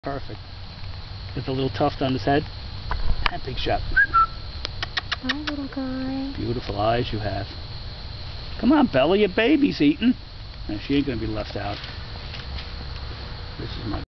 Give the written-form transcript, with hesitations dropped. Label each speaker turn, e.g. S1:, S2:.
S1: Perfect. With a little tuft on his head. And big shot.
S2: Hi, little guy.
S1: Beautiful eyes you have. Come on, Bella, your baby's eating. No, she ain't going to be left out. This is my